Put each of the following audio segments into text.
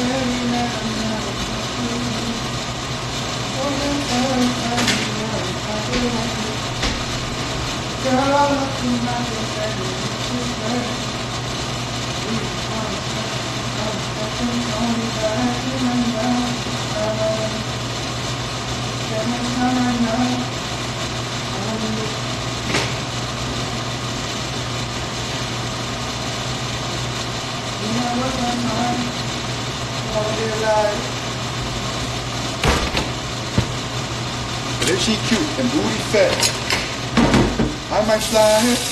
But if she cute and booty fat, I might slide her.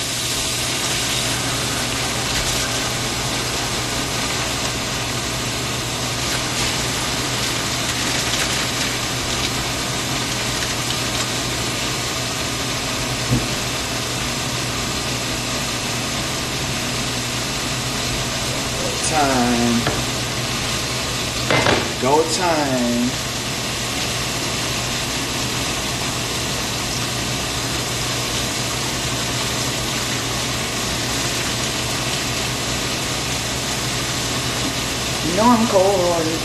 Time. Go time. You know I'm cold-hearted.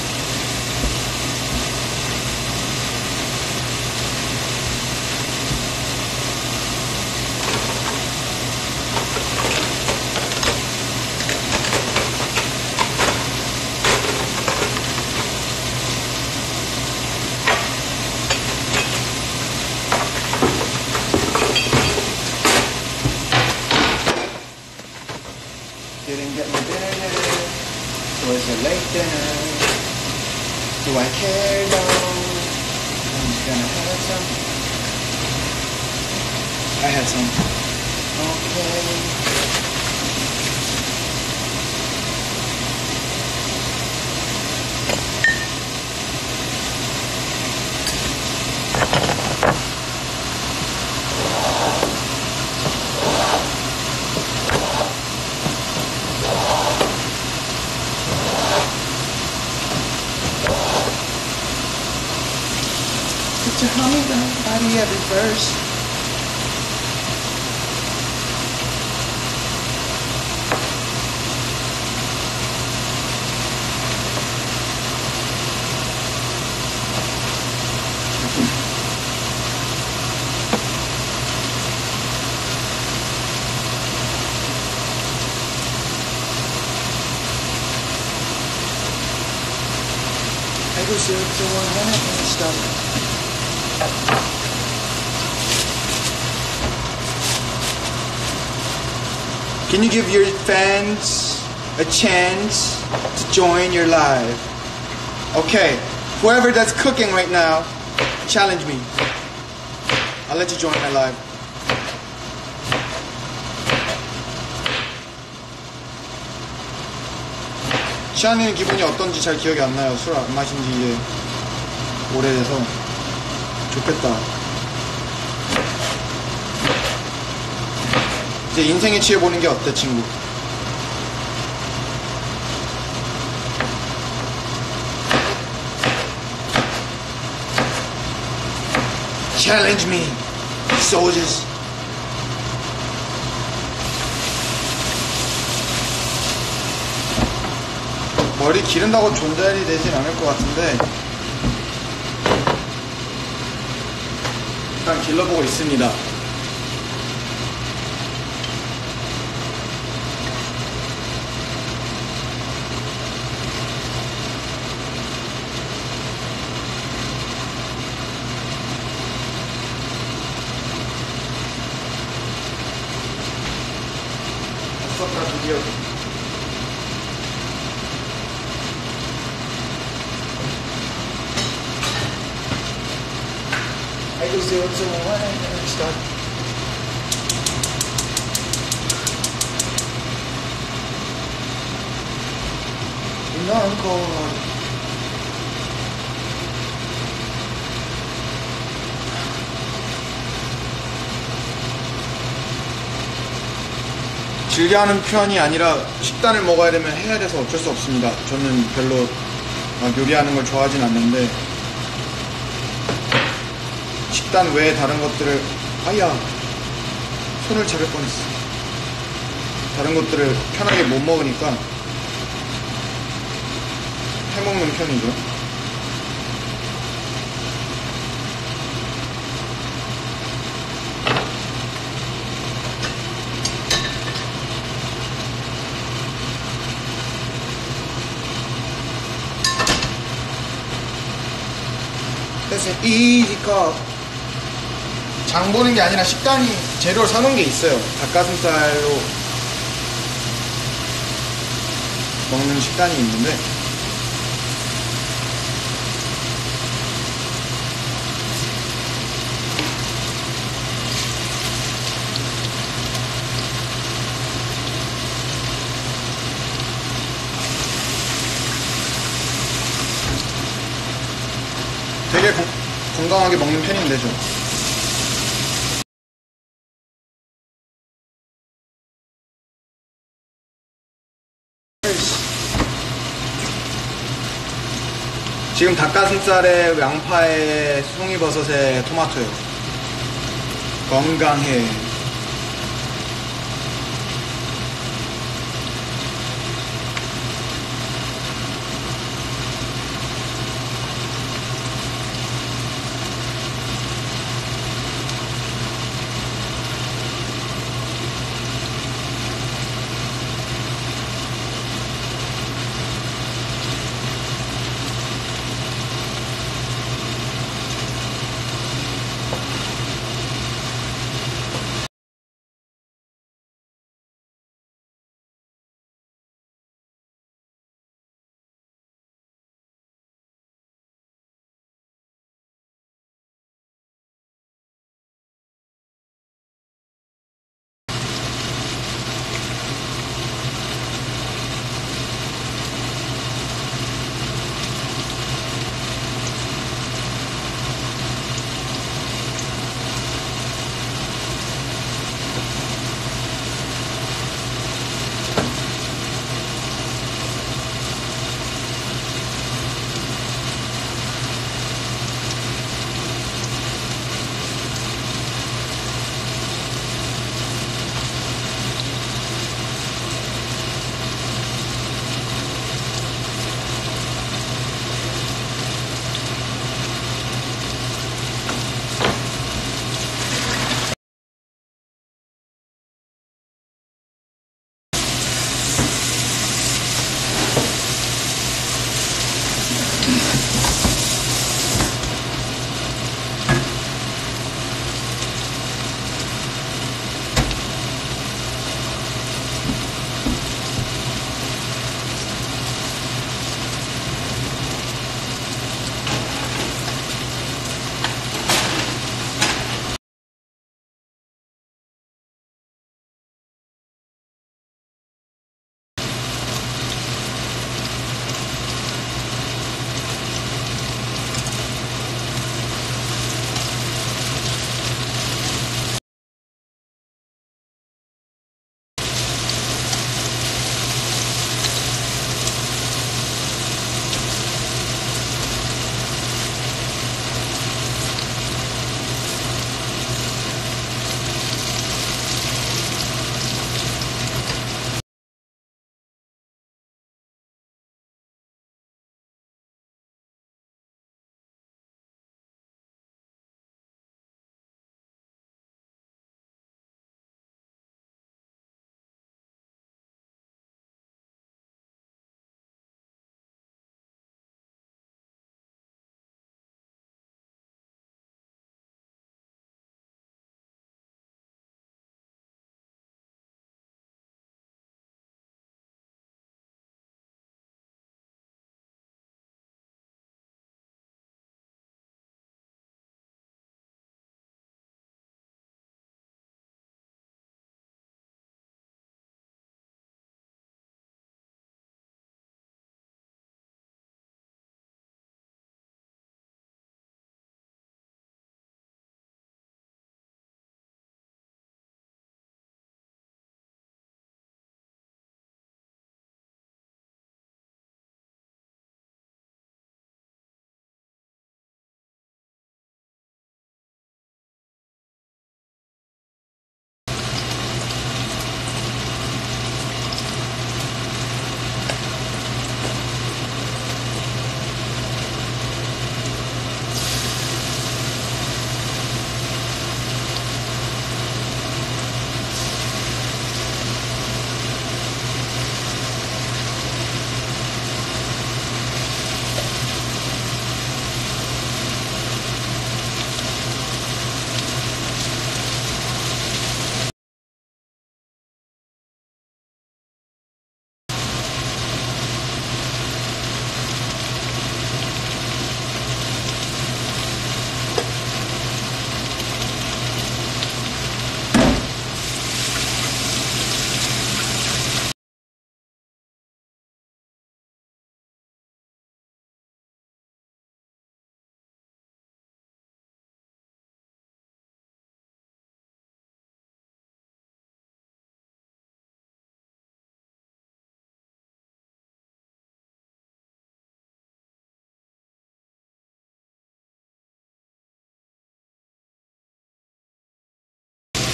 Didn't get my dinner yet. Was it late dinner? Do I care? No. I'm just gonna have some. I had some. Okay. Put your hummingbird body every verse. I go 0 to 100 and stop. Can you give your fans a chance to join your live? Okay, whoever that's cooking right now, challenge me. I'll let you join my live. 시안이는 기분이 어떤지 잘 기억이 안 나요. 술 안 마신 지 이제 오래돼서. 좋겠다. 이제 인생에 취해보는 게 어때, 친구? Challenge me, soldiers. 머리 기른다고 존잘이 되진 않을 것 같은데 일단 길러보고 있습니다. 없었다 드디어. I go 0 to 1 and start. You know I'm cold. 즐겨 하는 편이 아니라 식단을 먹어야 되면 해야 돼서 어쩔 수 없습니다. 저는 별로 요리하는 걸 좋아하진 않는데 식단 외에 다른 것들을 아야 손을 잡을 뻔했어. 다른 것들을 편하게 못 먹으니까 해먹는 편이죠. That's an easy cut. 장 보는 게 아니라 식단이 재료를 사놓은 게 있어요. 닭가슴살로 먹는 식단이 있는데 되게 건강하게 먹는 편인데 좀. 지금 닭가슴살에 양파에 송이버섯에 토마토요. 건강해.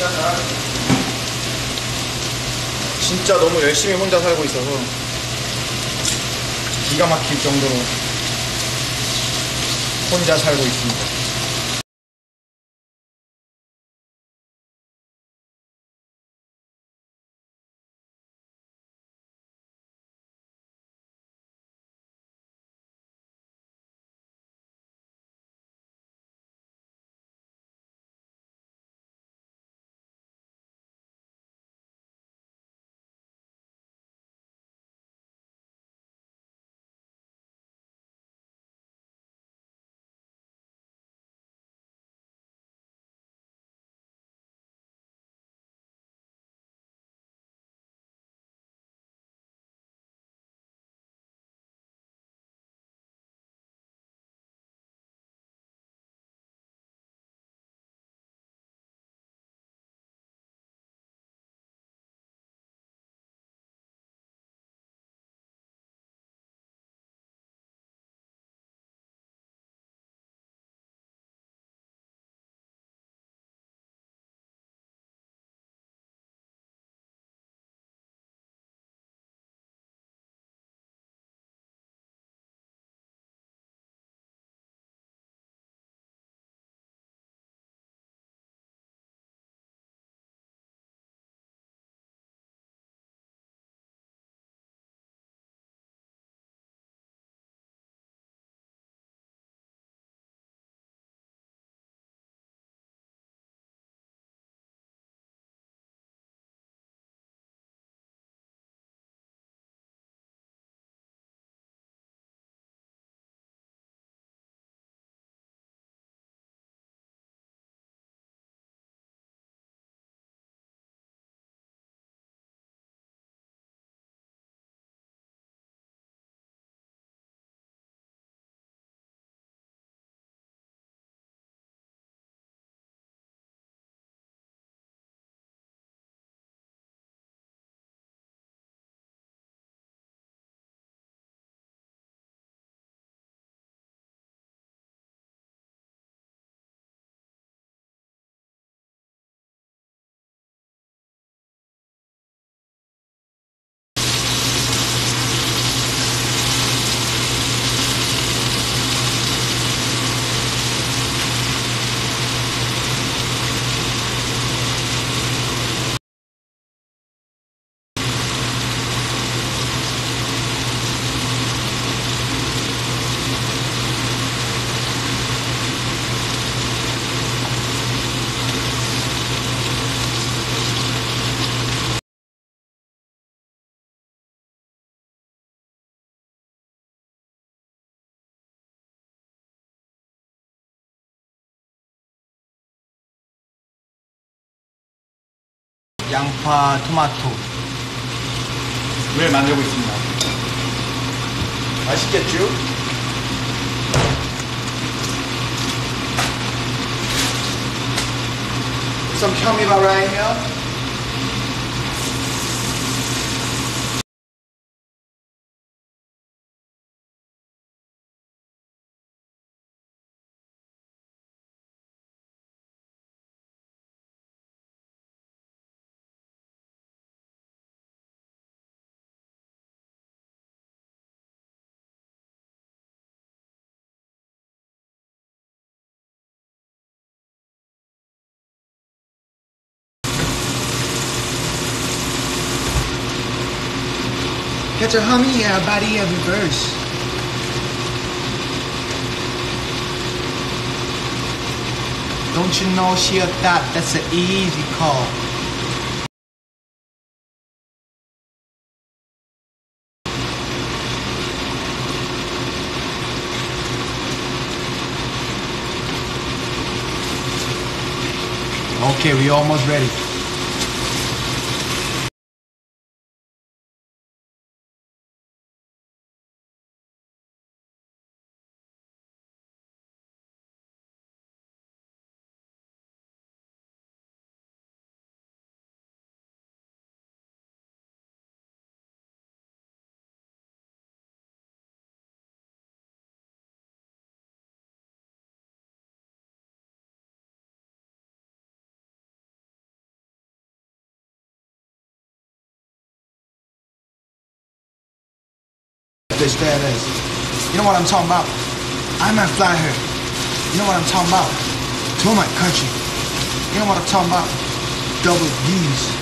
진짜 너무 열심히 혼자 살고 있어서 기가 막힐 정도로 혼자 살고 있습니다. 양파, 토마토를 만들고 있습니다. 맛있겠죠? Some 현미밥 right here. Catch a homie, yeah, body of reverse. Don't you know she a thought, that's an easy call. Okay, we almost ready. bitch badass. You know what I'm talking about? I might fly her. You know what I'm talking about? To my country. You know what I'm talking about? Double D's.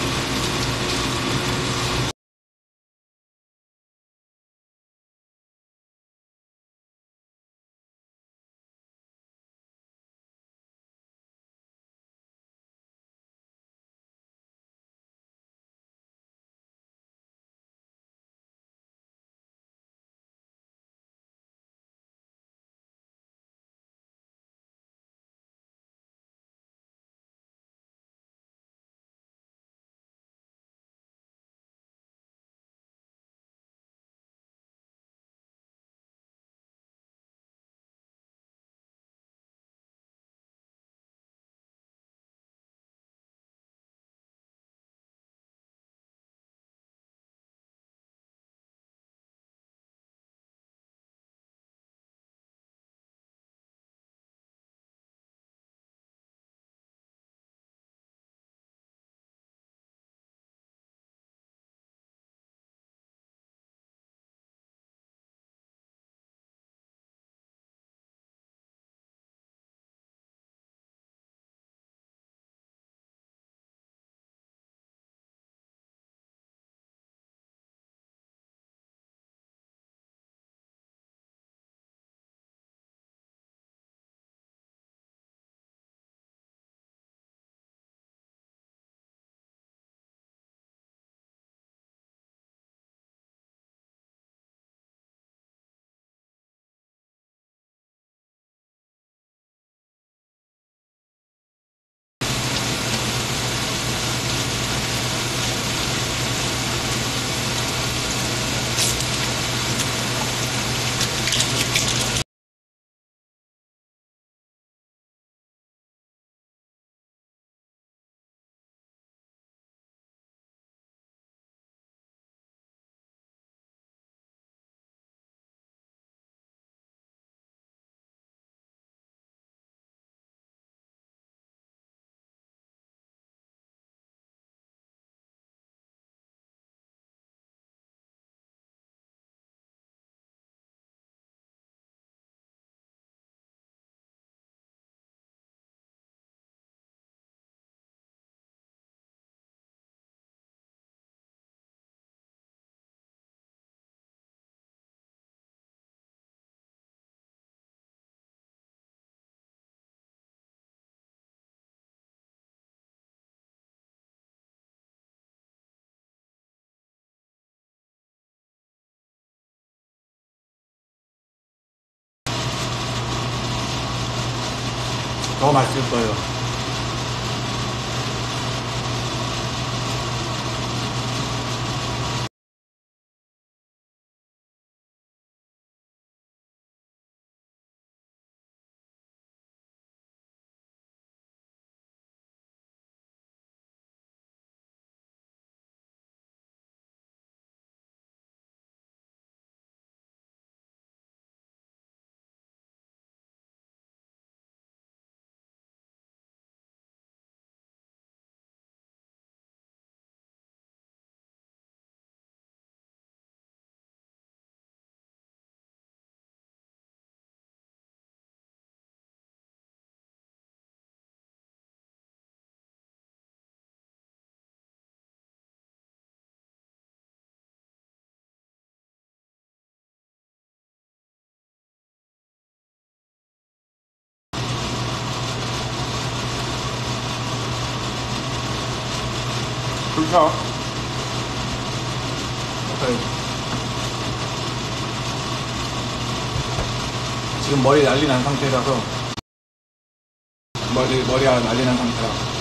더 맛있을 거예요. 불켜. 오케이. 지금 머리 난리 난 상태라서 머리가 난리 난 상태라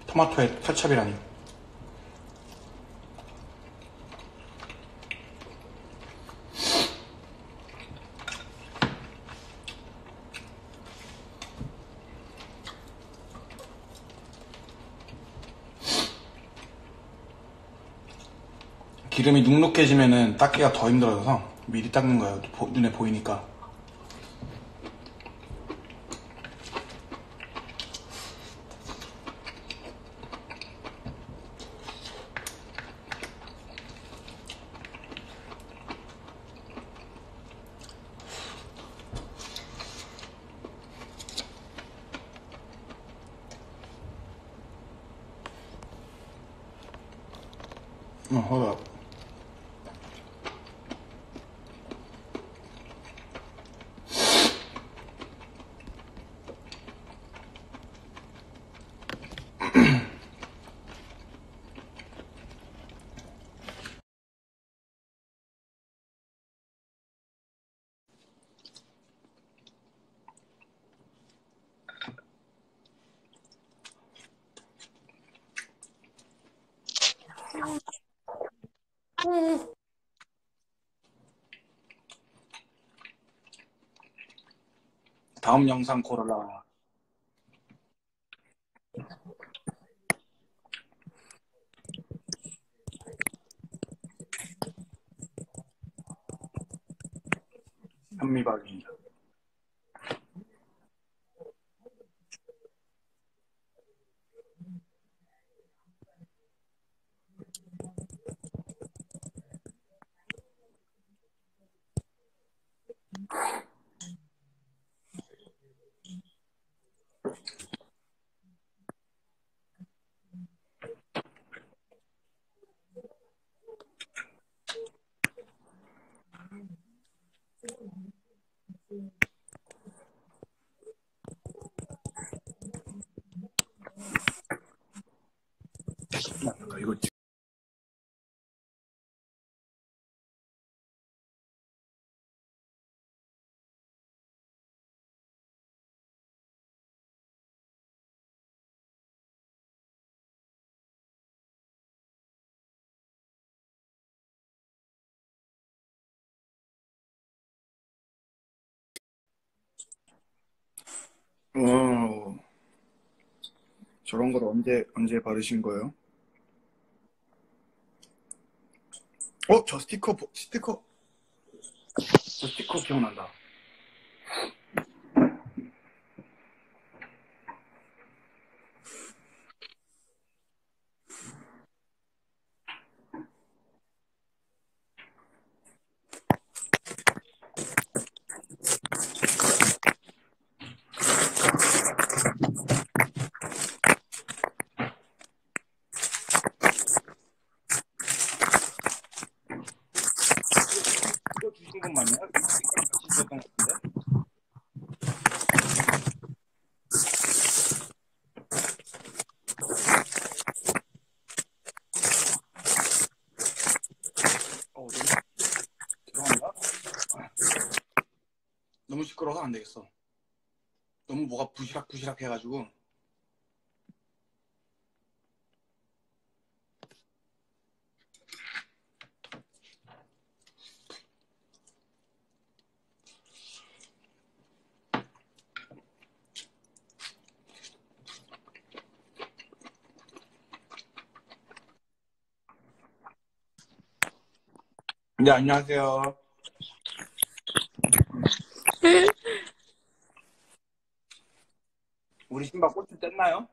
토마토에 케첩이라니. 기름이 눅눅해지면은 닦기가 더 힘들어져서 미리 닦는 거예요. 눈에 보이니까. hold up. 다음 영상 고르라. 현미박이. 이거 저런 걸 언제 바르신 거예요? 저 스티커 기억난다. 이거 주신 건 맞나요? 주셨던 것 같은데? 죄송합니다. 너무 시끄러워서 안 되겠어. 너무 뭐가 부시락부시락 해가지고. 네, 안녕하세요. 우리 신발 꽃을 뗐나요?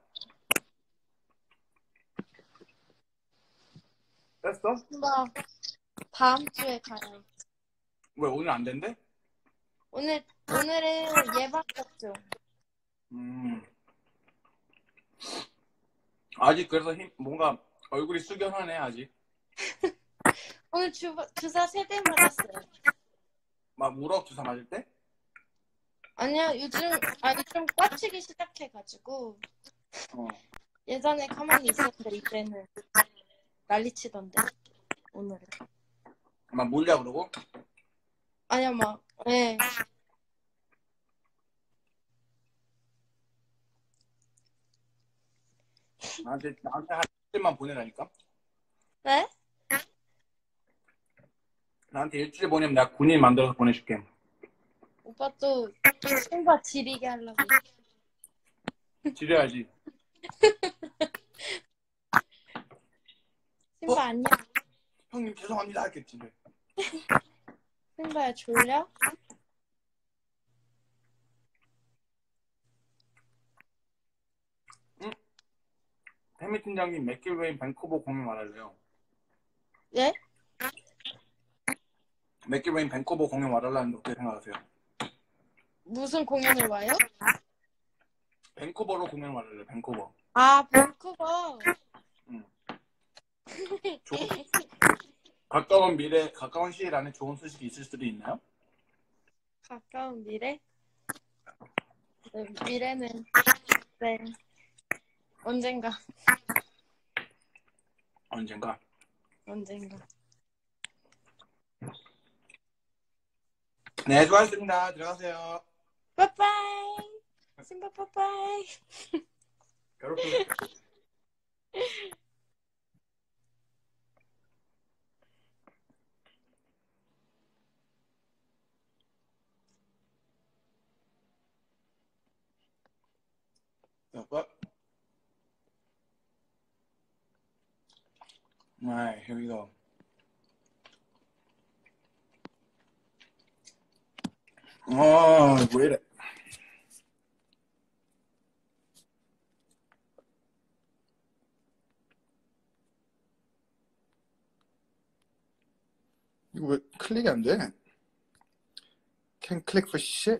뗐어? 신발 다음 주에 가요. 왜 오늘 안 된대? 오늘은 예방접종. 아직 그래서 뭔가 얼굴이 숙연하네 아직. 오늘 주사 3대 맞았어요. 막 울어 주사 맞을 때? 아니요, 요즘 꽉치기 시작해가지고. 예전에 가만히 있었는데 이때는 난리치던데. 오늘은. 막 몰려 그러고? 아니요, 네. 나한테 한 일주일만 보내라니까. 네? 나한테 일주일 보내면 내가 군인 만들어서 보내줄게. 오빠 또 신바 지리게 하려고. 지려야지. 신바 안녕. 형님 죄송합니다 했겠지. 신바야 졸려? 해미 팀장님 맥길웨인 밴쿠버 공연 와달래요. 예? 맥길웨인 밴쿠버 공연 와달라는데 어떻게 생각하세요? 무슨 공연을 와요? 밴쿠버로 공연 와달래요. 밴쿠버. 아, 밴쿠버. 응. 가까운 미래, 가까운 시일 안에 좋은 소식이 있을 수도 있나요? 가까운 미래? 네, 미래는 네 언젠가 언젠가. 네, 수고하셨습니다. 들어가세요. 빠빠이 신바 빠빠이. 괴롭히고. What? Alright, here we go. 왜 이래? 이거 왜 클릭이 안 돼? Can't click for shit.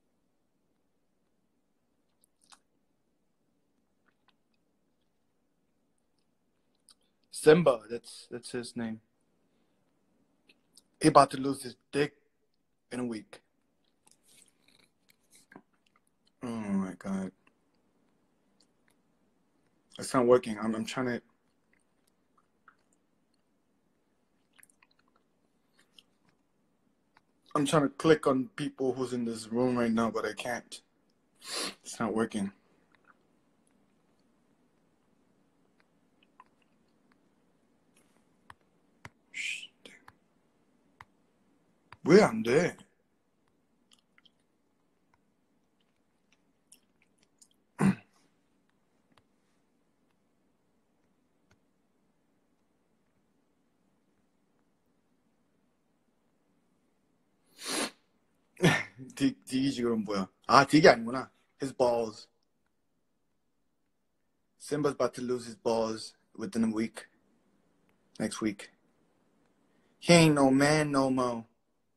Simba, that's his name. He about to lose his dick in a week. Oh my god. It's not working. I'm trying to. I'm trying to click on people who's in this room right now, but I can't. It's not working. 왜 안 돼? 딕이 지금 뭐야? 아, 딕이 아니구나. His balls. Simba's about to lose his balls within a week. Next week. He ain't no man no more.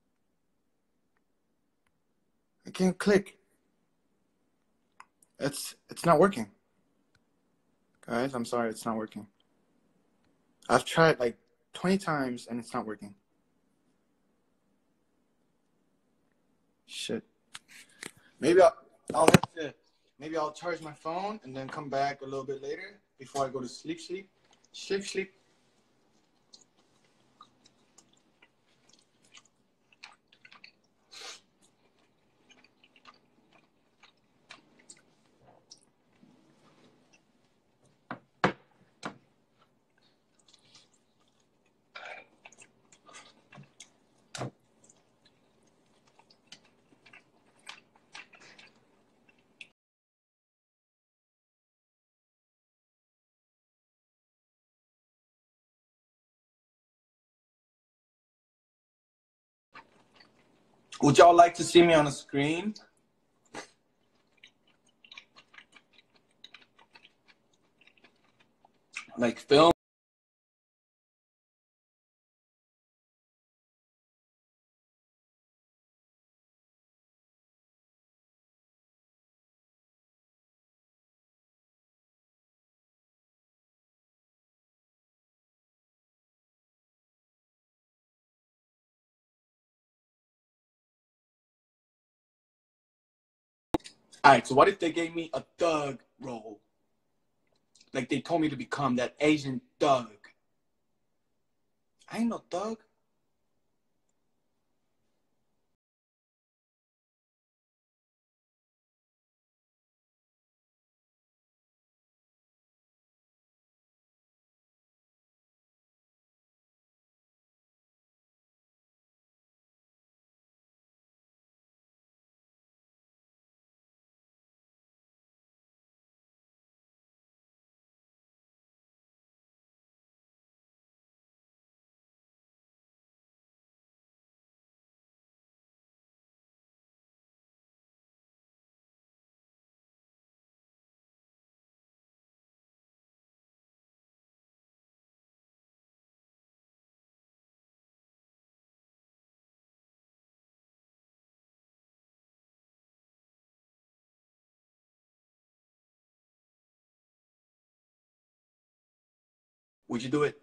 I can't click. It's not working. Guys, I'm sorry, it's not working. I've tried like 20 times and it's not working. Shit. Maybe I'll charge my phone and then come back a little bit later before I go to sleep. Would y'all like to see me on a screen? Like film? Alright, so what if they gave me a thug role? Like they told me to become that Asian thug. I ain't no thug. Would you do it?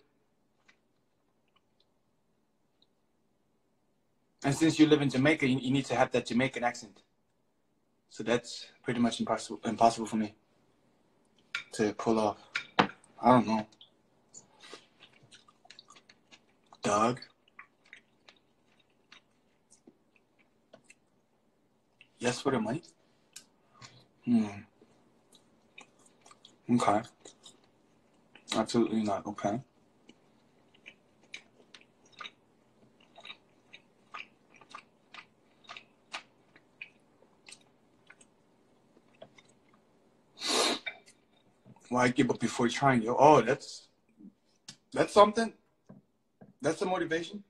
And since you live in Jamaica, you need to have that Jamaican accent. So that's pretty much impossible for me to pull off. I don't know. Doug? Yes for the money? Okay. Absolutely not. Okay. Why give up before trying? Yo, oh, that's something. That's a motivation.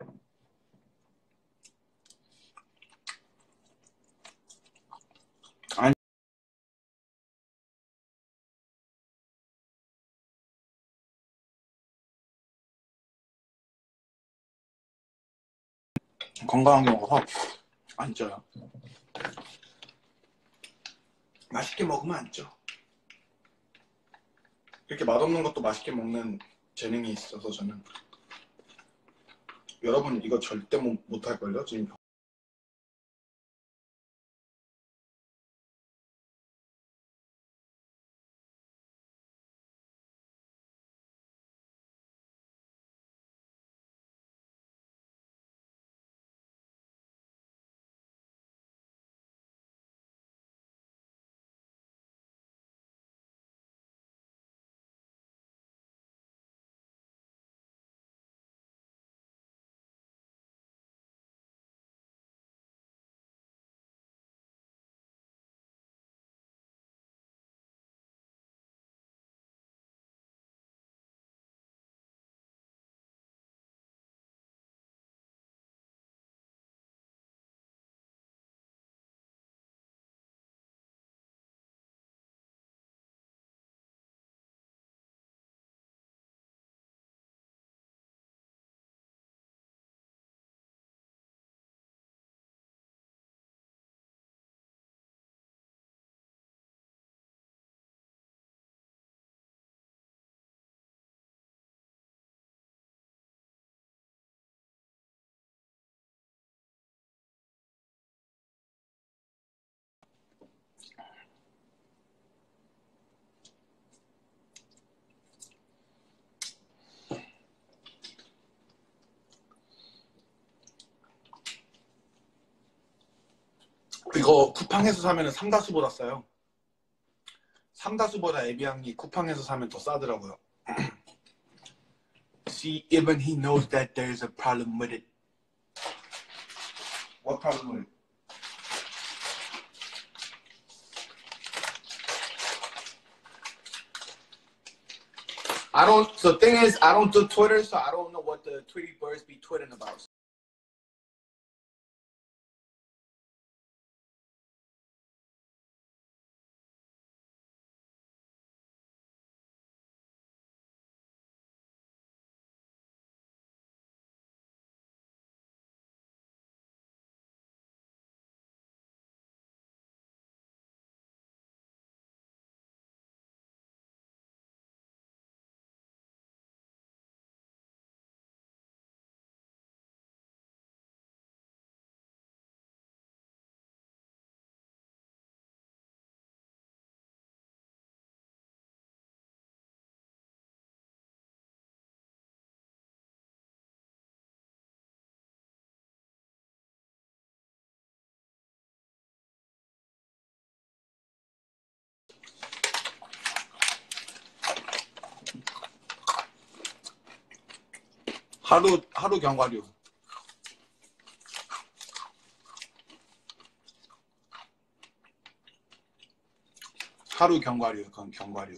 건강하게 먹어서 안 쪄요. 맛있게 먹으면 안 쪄. 이렇게 맛없는 것도 맛있게 먹는 재능이 있어서 저는. 여러분 이거 절대 못할걸요? 지금. 이거 쿠팡에서 사면 삼다수보다 싸요. 삼다수보다 에비앙이 쿠팡에서 사면 더 싸더라고요. See, even he knows that there's a problem with it. What problem with it? The thing is, I don't do Twitter, so I don't know what the Tweety birds be twitting about. 하루 견과류. 하루 견과류, 그건 견과류.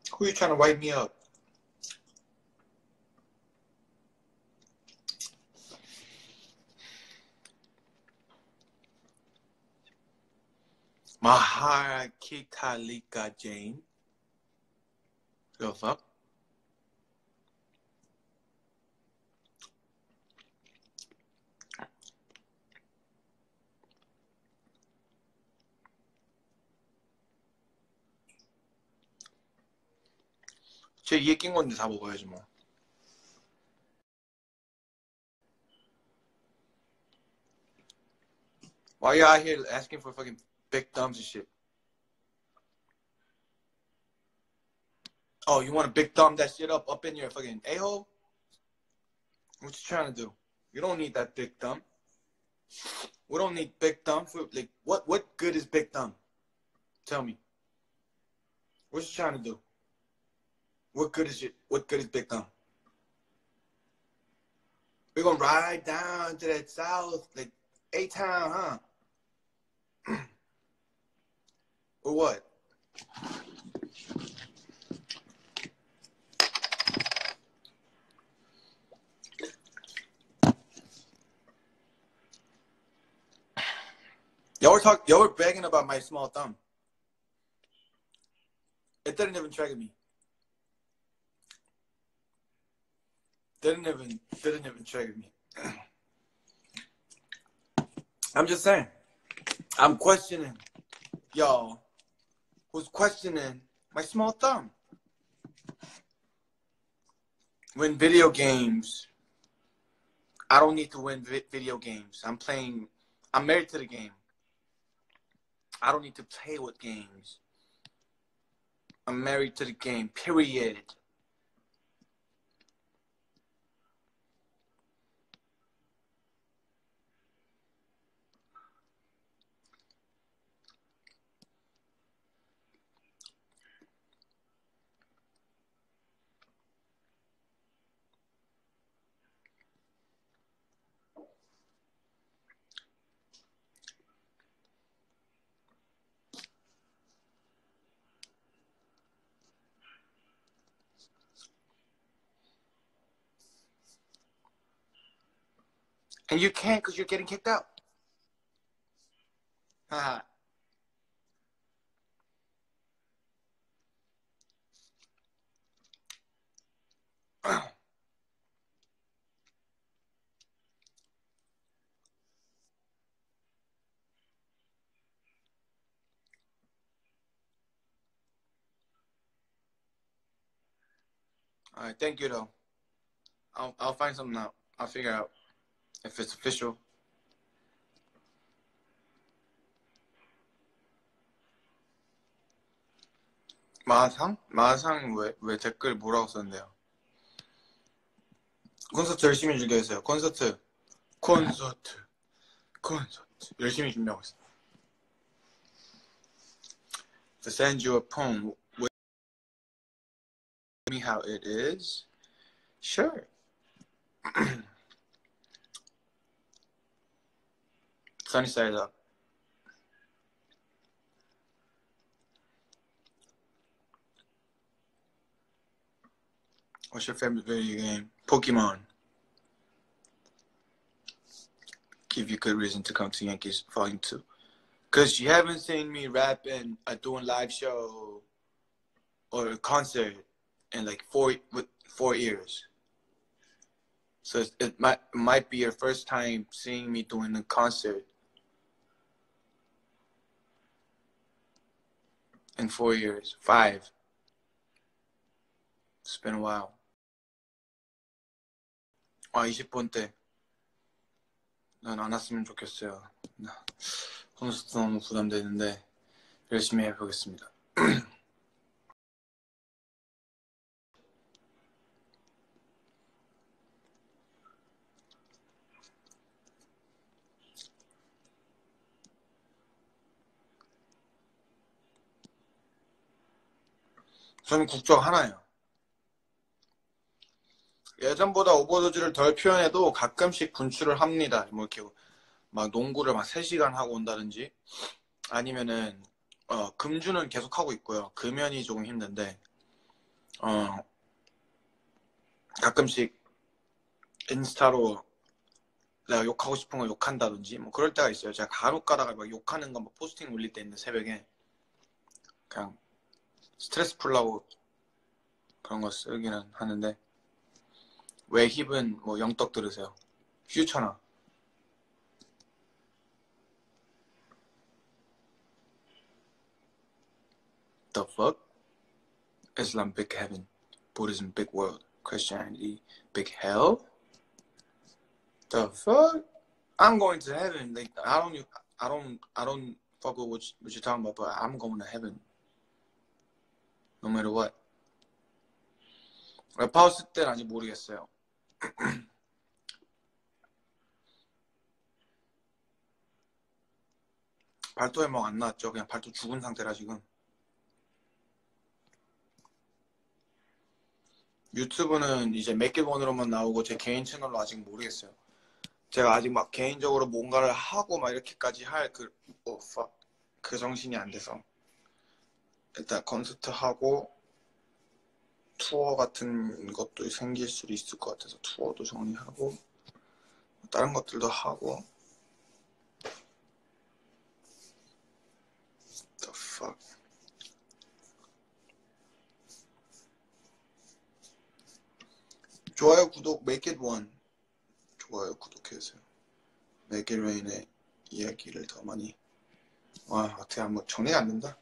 Who you trying to wipe me up? Mahara Kitalika Jane. The fuck? 쟤 이에 낀 건데 다 먹어야지 뭐. Why you out here asking for fucking big thumbs and shit? Oh, you want to big thumb that shit up in your fucking a-hole? What you trying to do? You don't need that big thumb. We don't need big thumb for like what good is big thumb? Tell me. What you trying to do? What good is big thumb? We're gonna ride down to that south, like A-Town, huh? Or what? Y'all were bragging about my small thumb. It didn't even trigger me. Didn't even trigger me. I'm just saying. I'm questioning y'all who's questioning my small thumb. Win video games. I don't need to win video games. I'm married to the game. I don't need to play with games. I'm married to the game, period. And you can't because you're getting kicked out. Haha. All right, thank you though. I'll find something out. I'll figure out if it's official. 마상? 마상 왜 댓글 뭐라고 썼는데요? 콘서트 열심히 준비했어요. 콘서트 열심히 준비하고 있어요. To send you a poem with me how it is? Sure. Sunny side up. What's your favorite video game? Pokemon. Give you good reason to come to Yankees Volume 2. Because you haven't seen me rapping or doing live show or a concert in like 4 years. So it might be your first time seeing me doing a concert in 4 years. 5. It's been a while. 20번 때. 난 안 왔으면 좋겠어요. 콘서트 너무 부담되는데 열심히 해보겠습니다. 저는 국적 하나예요. 예전보다 오버도즈를 덜 표현해도 가끔씩 분출을 합니다. 뭐 이렇게 막 농구를 막 3시간 하고 온다든지 아니면은 금주는 계속 하고 있고요. 금연이 조금 힘든데 어, 가끔씩 인스타로 내가 욕하고 싶은 거 욕한다든지 뭐 그럴 때가 있어요. 제가 간혹 가다가 막 욕하는 거 막 포스팅 올릴 때 있는데 새벽에 그냥 스트레스 풀라고 그런 거 쓰기는 하는데 왜 힙은 뭐 영떡 들으세요. 퓨처나 The fuck? Islam big heaven, Buddhism big world, Christianity big hell? The fuck? I'm going to heaven. Like I don't fuck with what you're talking about, but I'm going to heaven. No matter what. 랩하우스 때는 아직 모르겠어요. 발도에 뭐 안 나왔죠. 그냥 발도 죽은 상태라 지금. 유튜브는 이제 맥길원으로만 나오고 제 개인 채널로 아직 모르겠어요. 제가 아직 막 개인적으로 뭔가를 하고 막 이렇게까지 할 그 정신이 안 돼서 일단 콘서트 하고 투어 같은 것도 생길 수도 있을 것 같아서 투어도 정리하고 다른 것들도 하고 The fuck. 좋아요 구독 Make It One. 좋아요 구독해주세요. Make It Rain의 이야기를 더 많이. 와 어떻게 한번 정리가 안 된다.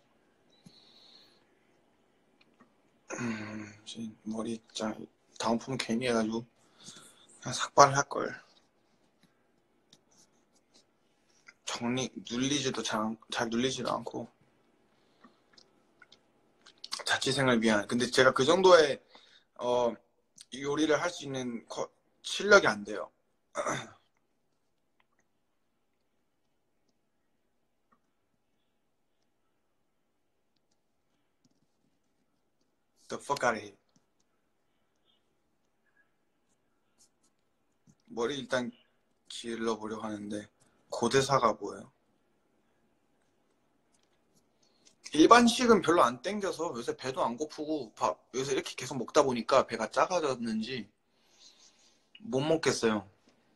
머리 짱 다운펌 괜히 해가지고 그냥 삭발을 할걸. 정리 눌리지도 잘 눌리지도 않고 자취생을 위한. 근데 제가 그 정도의 요리를 할 수 있는 실력이 안 돼요. The fuck out of here. 머리 일단 길러보려고 하는데 고대사가 뭐예요? 일반식은 별로 안 땡겨서 요새 배도 안 고프고 요새 이렇게 계속 먹다 보니까 배가 작아졌는지 못 먹겠어요.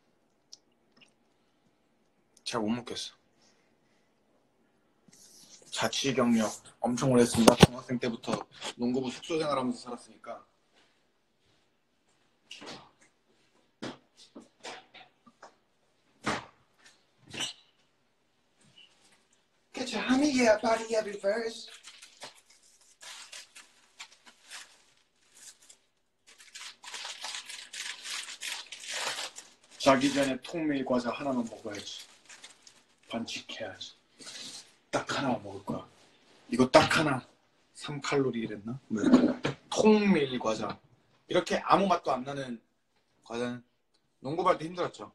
잘 못 먹겠어. 자취 경력 엄청 오래 했습니다. 중학생 때부터 농구부 숙소 생활하면서 살았으니까. Get your honey, yeah, body, yeah, reverse. 자기 전에 통밀 과자 하나만 먹어야지. 반칙해야지. 딱 하나만 먹을 거야. 이거 딱 하나 3칼로리랬나? 통밀 과자. 이렇게 아무 맛도 안 나는 과자는 농구할 때 힘들었죠.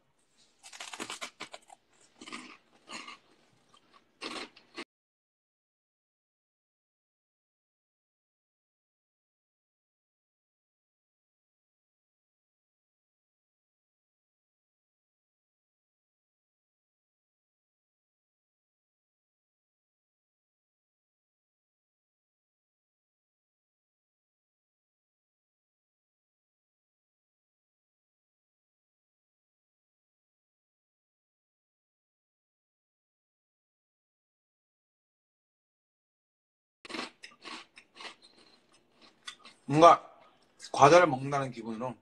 뭔가 과자를 먹는다는 기분으로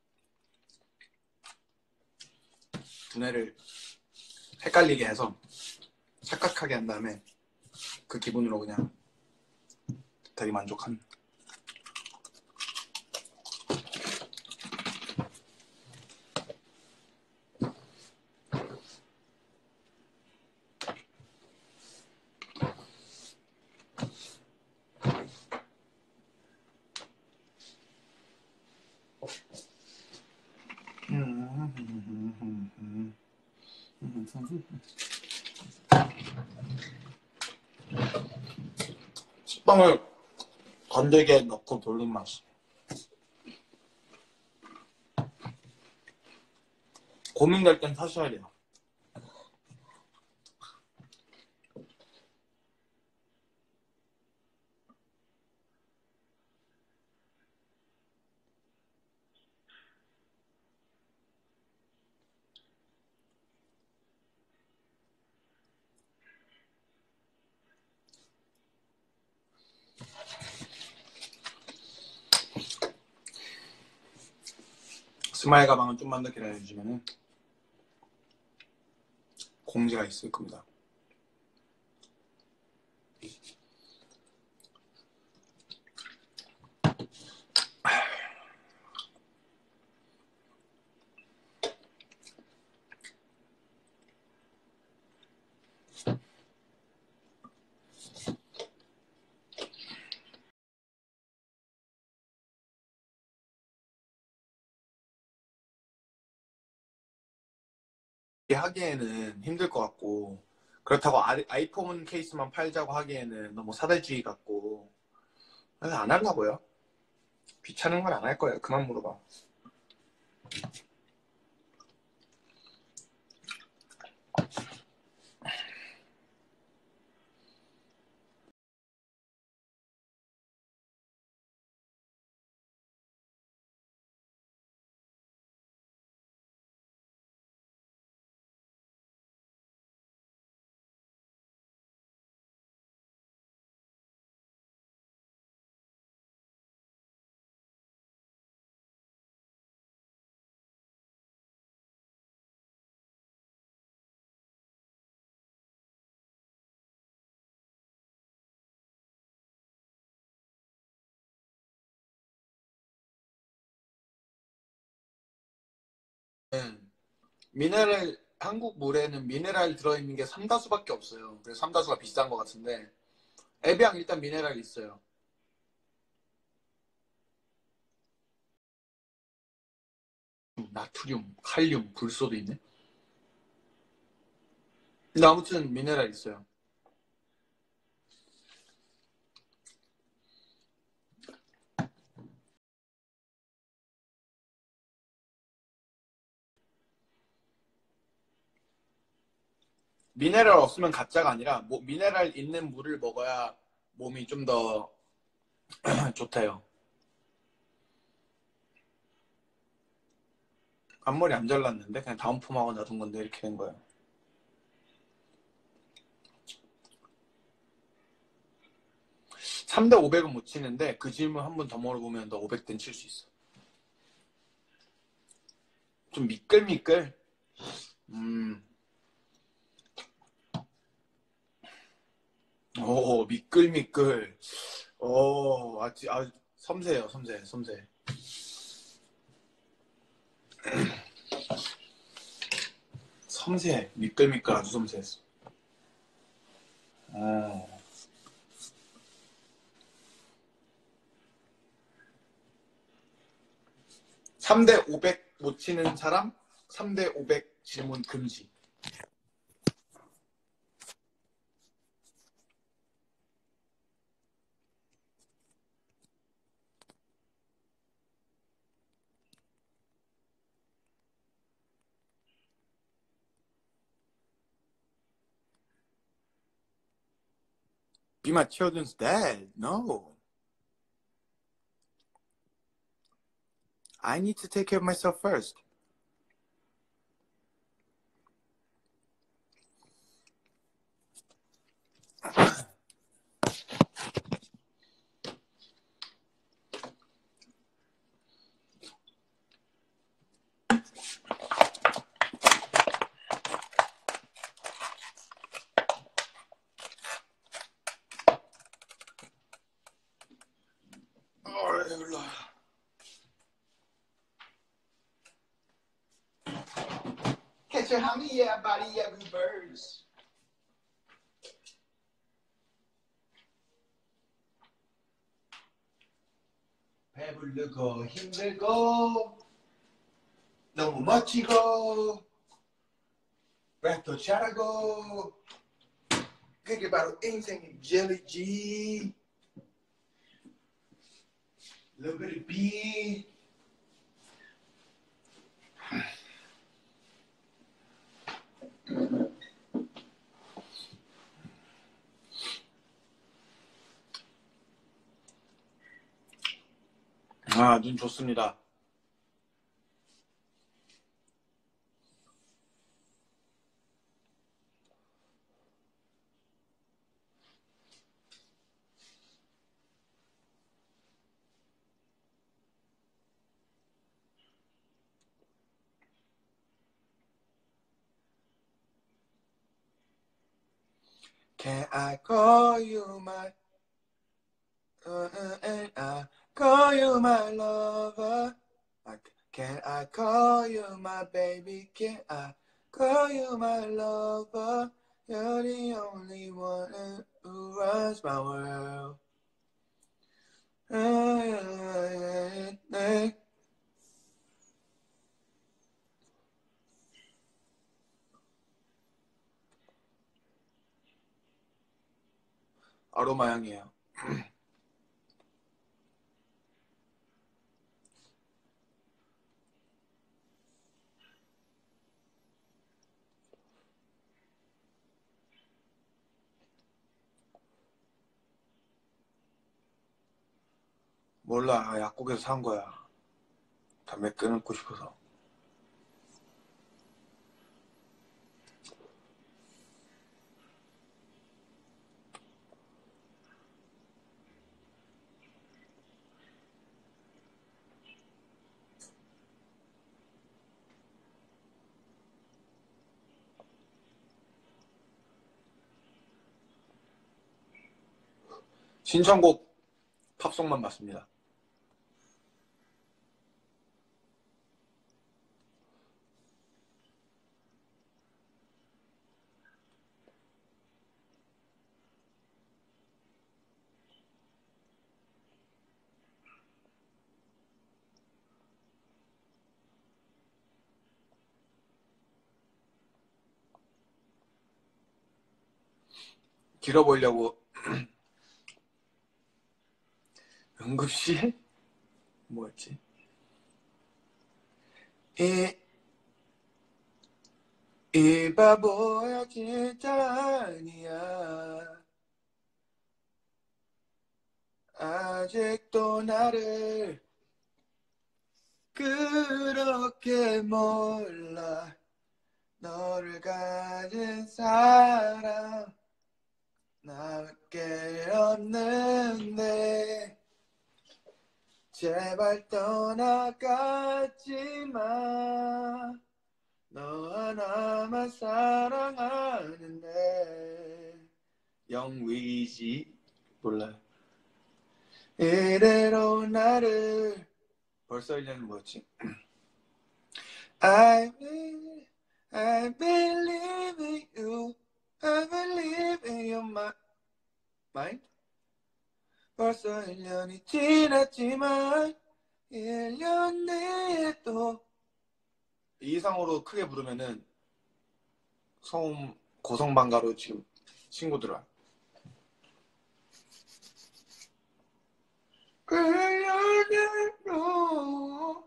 두뇌를 헷갈리게 해서 착각하게 한 다음에 그 기분으로 그냥 되게 만족한. 식빵을 건더기에 넣고 돌린 맛. 고민될 땐 사셔야 돼요. 스마일 가방은 좀만 더 기다려주시면은 공지가 있을 겁니다. 하기에는 힘들 것 같고 그렇다고 아이폰 케이스만 팔자고 하기에는 너무 사대주의 같고 그래서 안 하려고요. 귀찮은 건 안 할 거예요. 그만 물어봐. 미네랄 한국 물에는 미네랄 들어있는 게 삼다수밖에 없어요. 그래서 삼다수가 비싼 것 같은데 에비앙 일단 미네랄 있어요. 나트륨, 칼륨, 불소도 있네. 근데 아무튼 미네랄 있어요. 미네랄 없으면 가짜가 아니라 미네랄 있는 물을 먹어야 몸이 좀 더 좋대요. 앞머리 안 잘랐는데 그냥 다운펌하고 놔둔 건데 이렇게 된 거예요. 3대 500은 못 치는데 그 질문 한 번 더 물어보면 너 500대는 칠 수 있어. 좀 미끌미끌? 오, 미끌미끌. 오, 섬세해요, 섬세. 섬세해. 미끌미끌 아주 섬세했어. 3대 500 못 치는 사람 3대 500 질문 금지. Be my children's dad. No. I need to take care of myself first. Catch a honey, yeah, body, yeah, birds. 배부르고 힘들고 너무 멋지고 랩도 잘하고 그게 바로 인생의 젤리지. Look at it be. 아, 눈 좋습니다. Can I call you my and I call you my lover? Can I call you my baby? Can I call you my lover? You're the only one who runs my world. 아로마 향이에요. 몰라, 약국에서 산 거야. 담배 끊고 싶어서. 신청곡 팝송만 맞습니다. 길어 보이려고 응급실? 뭐였지? 이 바보야 진짜 아니야. 아직도 나를 그렇게 몰라. 너를 가진 사람 나밖에 없는데 제발 떠나가지 마. 너 하나만 사랑하는데 영위지 몰라요. 이대로 나를 벌써 1년이 뭐였지? I believe in you. I believe in your mind. 벌써 1년이 지났지만 1년 내에 또 이 이상으로 크게 부르면은 소음 고성방가로 지금 친구 들어와. 1년으로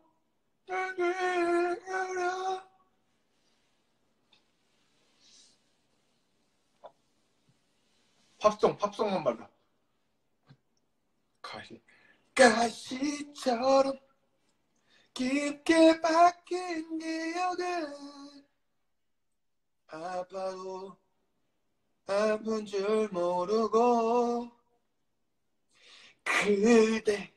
팝송만 말라. 가시처럼 깊게 박힌 기억은 아파도 아픈 줄 모르고 그대